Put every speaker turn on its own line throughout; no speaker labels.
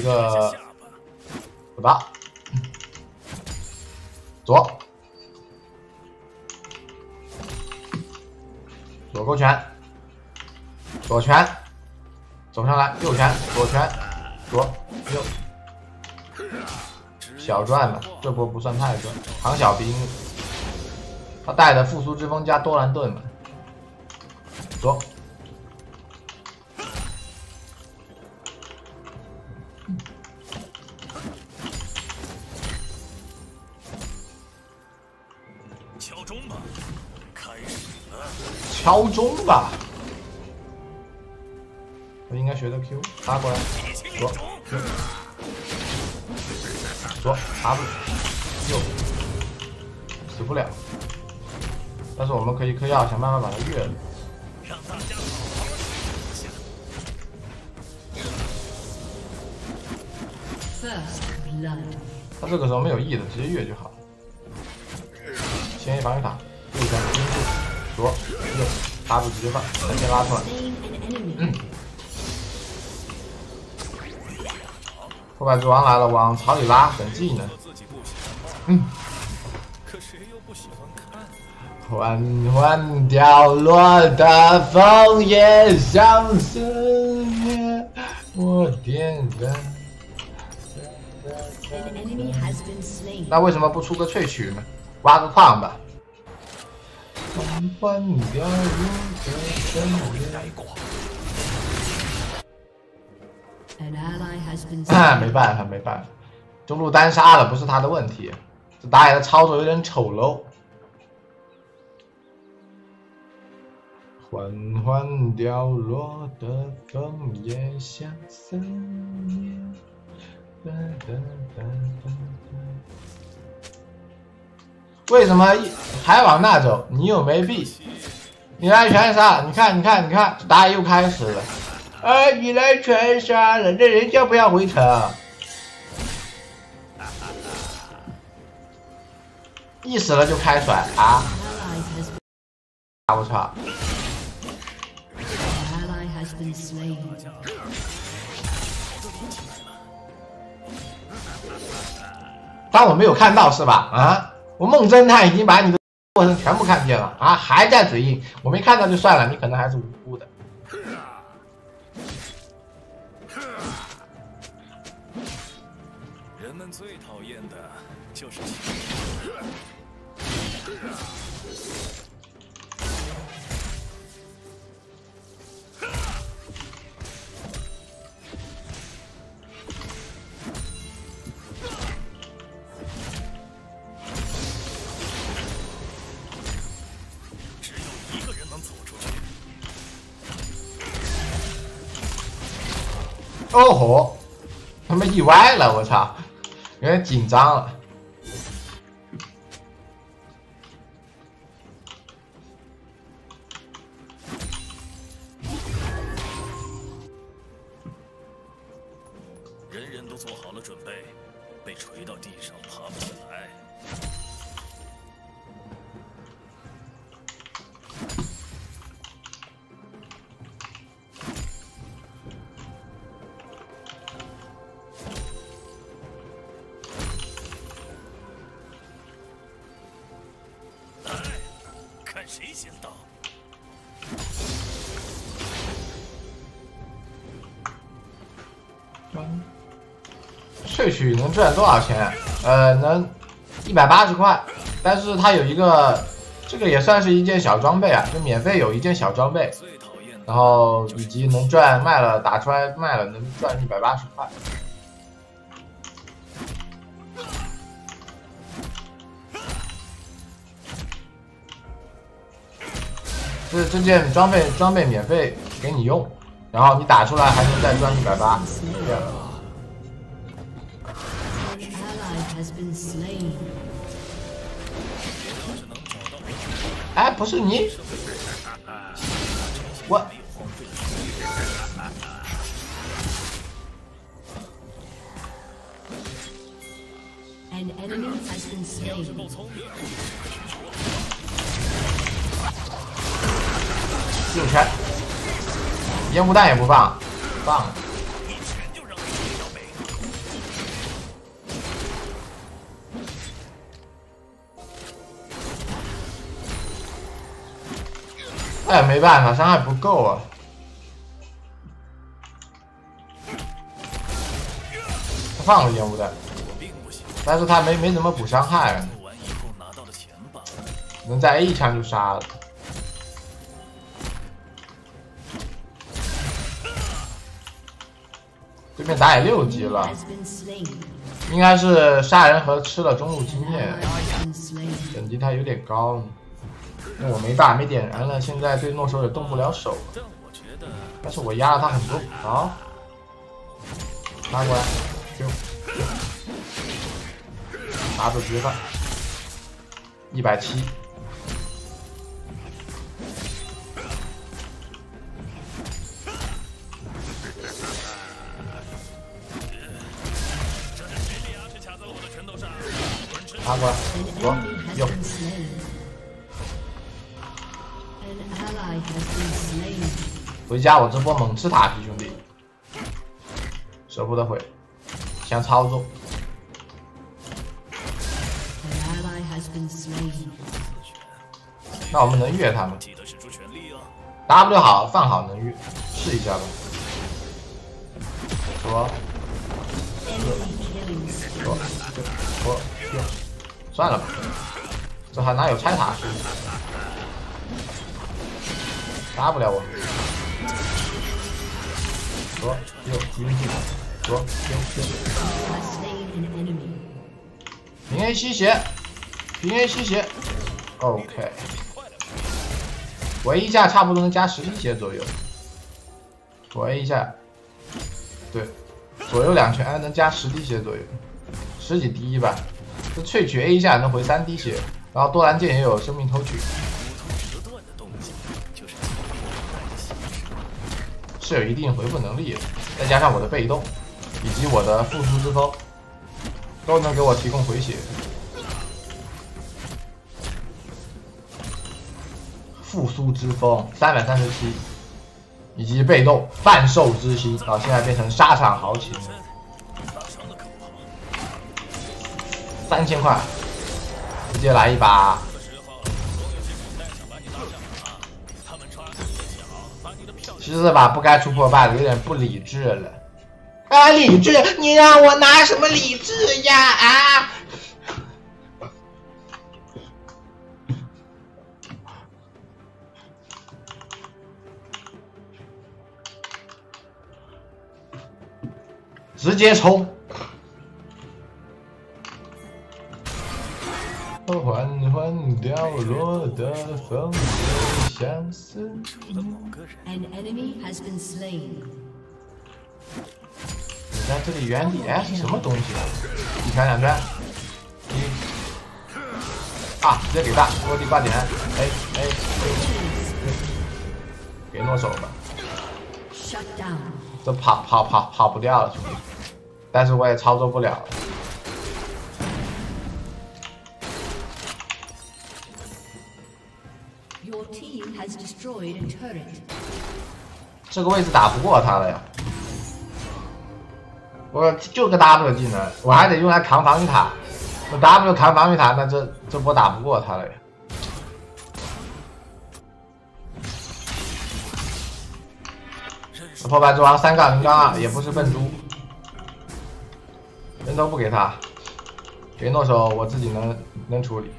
个尾巴，左勾拳，左拳走上来，右拳左拳左右，小赚了，这波不算太赚。唐小兵，他带的复苏之风加多兰盾嘛，左。 敲钟吧，我应该学的 Q， 插过来，左 Q， 左 W， 右，死不了，但是我们可以嗑药，想办法把它越了。他这个时候没有 E 的，直接越就好。先一防御塔，右拳盯住。 左右，W直接放，咱先拉出来。破败之王来了，往草里拉，等技能。缓缓掉落的枫叶像思念，我点燃。那为什么不出个萃取呢？挖个矿吧。 换掉没办法，没办法，中路单杀了不是他的问题，这打野的操作有点丑陋。缓缓掉落的枫叶像思念。为什么还往那走？你又没币，你来全杀！你看，打野又开始了。你来全杀了，这人家不要回城。一死了就开甩啊！我操！当我没有看到是吧？啊！ 我梦侦探已经把你的过程全部看遍了啊，还在嘴硬，我没看到就算了，你可能还是无辜的。
人们最讨厌的就是
哦吼，他妈意歪了，我操，有点紧张了。
人人都做好了准备，被锤到地上爬不起来。 谁先到？
萃取能赚多少钱？能180块，但是它有一个，这个也算是一件小装备啊，就免费有一件小装备，然后以及能赚卖了打出来卖了能赚180块。 这件装备免费给你用，然后你打出来还能再赚180，这样。哎，不是你，我。右拳，烟雾弹也不放，放了。 但没办法，伤害不够啊。他放了烟雾弹，但是他没怎么补伤害，能在 A 一枪就杀了。对面打野6级了，应该是杀人和吃了中路经验，等级他有点高。那我没大没点燃了，现在对诺手也动不了手，但是我压了他很多好，拉过来，就拿住局了，170。拉过来，我有。回家我这波猛吃塔皮兄弟，舍不得回，想操作。那我们能越他们 ？W 好，放好能越，试一下吧。我算了吧，这还哪有拆塔去？杀不了我。左右晕进，左右平 A 吸血，平 A 吸血 ，OK。我 A 一下差不多能加10滴血左右，我 A 一下，对，左右2拳能加10滴血左右，10几滴吧。这萃取 A 一下能回3滴血，然后多兰剑也有生命偷取，是有一定回复能力的，再加上我的被动以及我的复苏之风，都能给我提供回血。复苏之风337，以及被动半兽之心，啊，现在变成沙场豪情。3000块，直接来一把。其实这把不该出破败的，有点不理智了。啊，理智？你让我拿什么理智呀？啊！直接冲！缓缓掉落的风相思。你在这里原地是什么东西啊？一拳2拳，直接给大落地挂点，给诺手吧。这跑不掉了，兄弟，但是我也操作不了。这个位置打不过他了呀！我就个 W 技能，我还得用来扛防御塔。我 W 扛防御塔，那这波打不过他了呀！破败之王3杠0杠2也不是笨猪，人都不给他，给诺手我自己能处理。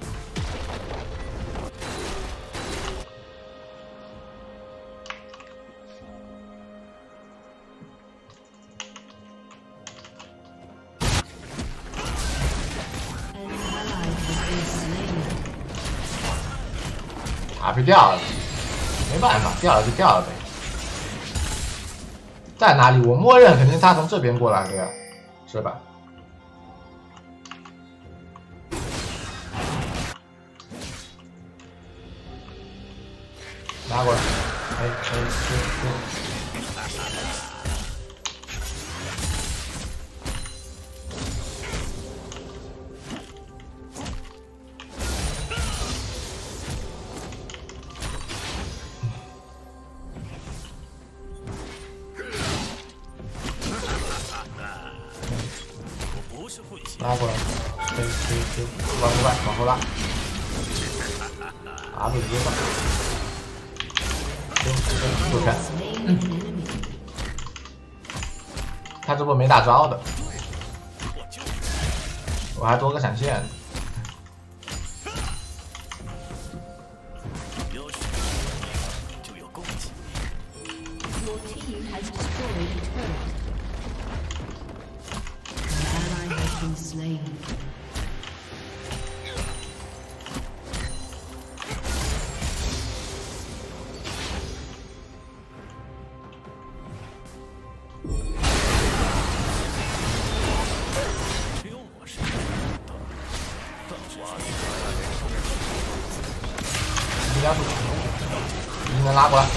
塔被掉了，没办法，掉了就掉了呗。在哪里？我默认肯定他从这边过来的呀，是吧？拿过来，拉过来，往后拉，直接放。 左拳。他这波没大招的，我还多个闪现。
就有攻击。
Your team has destroyed a turret. An ally has been slain.
加速，你能拉过来。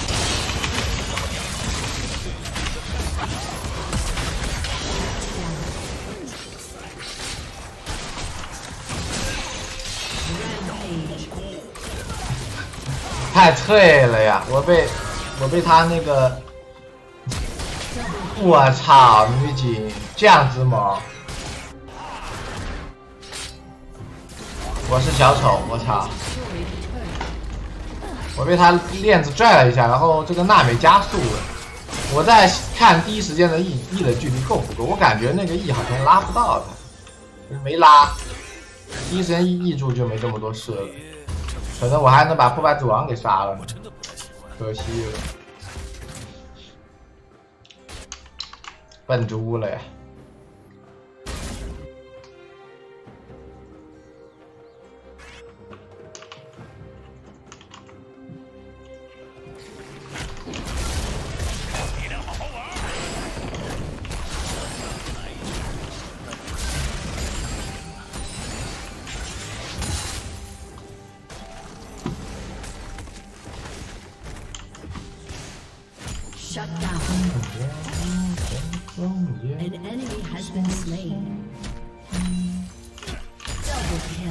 太脆了呀！我被他那个，我操，女警这样子吗？我是小丑，我操！我被他链子拽了一下，然后这个娜美加速了。我在看第一时间的 E 的距离够不够？我感觉那个 E 好像拉不到他，没拉。第一时间 E 住就没这么多事了。可能我还能把破败之王给杀了，可惜了，笨猪了呀！
Shut down. An enemy has been slain. Double kill.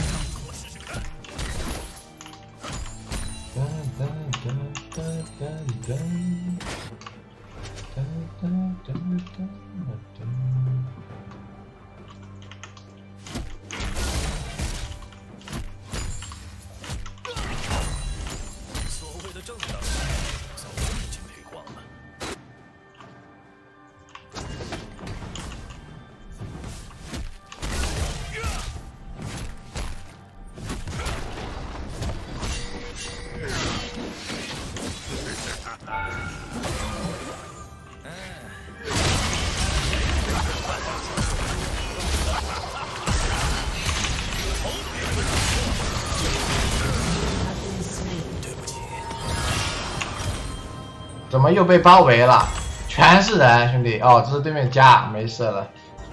怎么又被包围了？全是人，兄弟！哦，这是对面家，没事了。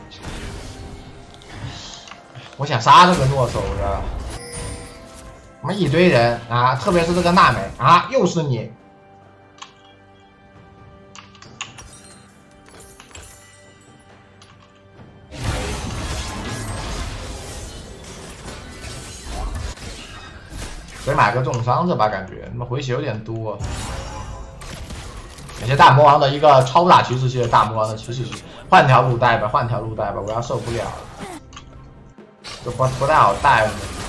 我想杀这个诺手的，我们一堆人啊，特别是这个娜美啊，又是你！得买个重伤，这把感觉他妈回血有点多。感谢大魔王的一个超大骑士系的大魔王的骑士系，换条路带吧，换条路带吧，我要受不了了，这不太好带了。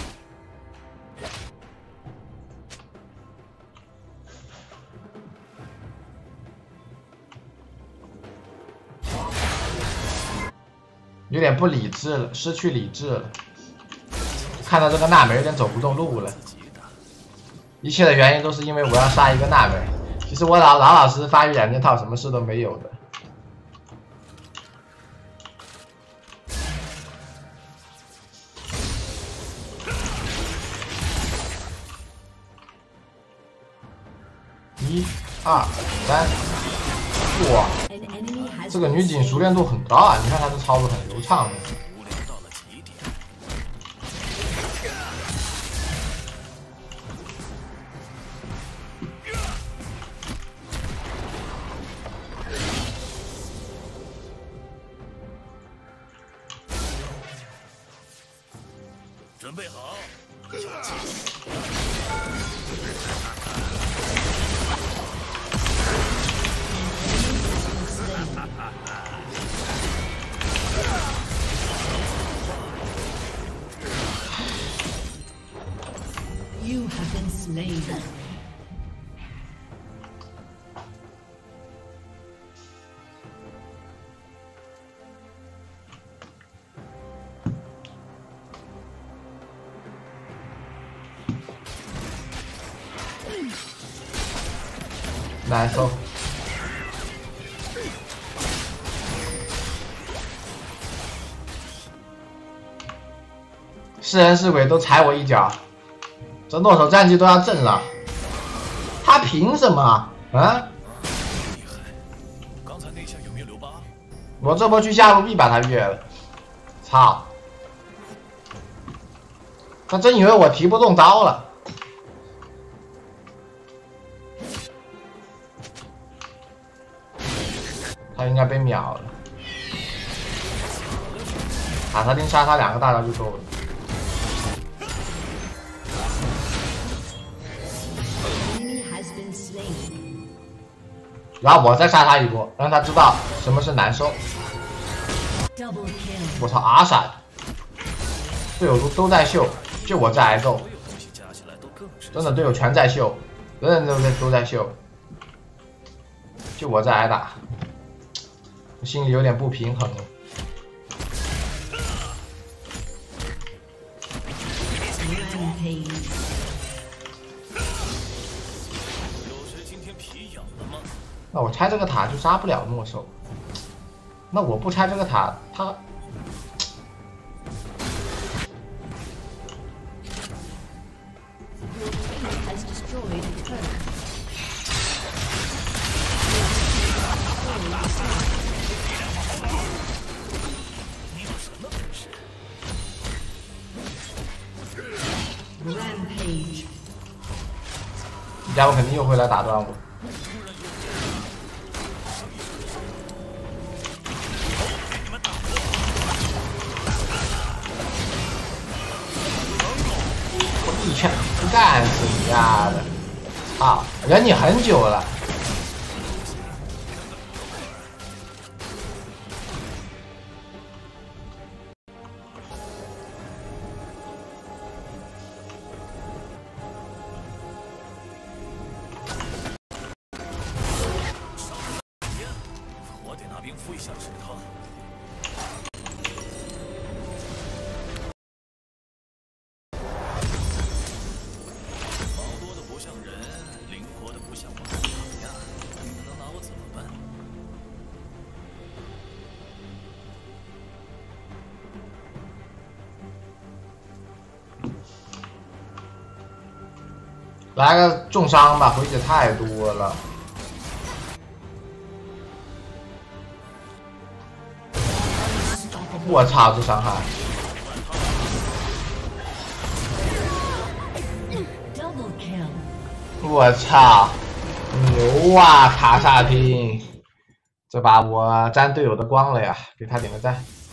有点不理智了，失去理智了。看到这个娜美有点走不动路了，一切的原因都是因为我要杀一个娜美。其实我老老实实发育两件套，什么事都没有的。1、2、3，哇！这个女警熟练度很高啊！你看她的操作很流畅的。
准备好。
You have been slain.
难受。是人是鬼都踩我一脚，这诺手战绩都要挣了，他凭什么啊？啊？
厉害！刚才那下有没有留疤？
我这波去下路必把他越了，操！他真以为我提不中招了。他应该被秒了，卡萨丁杀他2个大招就够了。然后我再杀他一波，让他知道什么是难受。我操，阿闪，队友都在秀，就我在挨揍，真的队友全在秀，人人都在秀，就我在挨打，我心里有点不平衡了。那我拆这个塔就杀不了诺手，那我不拆这个塔，他这家伙肯定又会来打断我。我一拳干死你丫的！啊，忍你很久了。
我得拿兵符一下治他。毛多的不像人，灵活的不像我的塔呀，你们能拿我怎么办？
来个重伤吧，回血太多了。我操，这伤害！我操，牛啊，卡萨丁！这把我沾队友的光了呀，给他点个赞。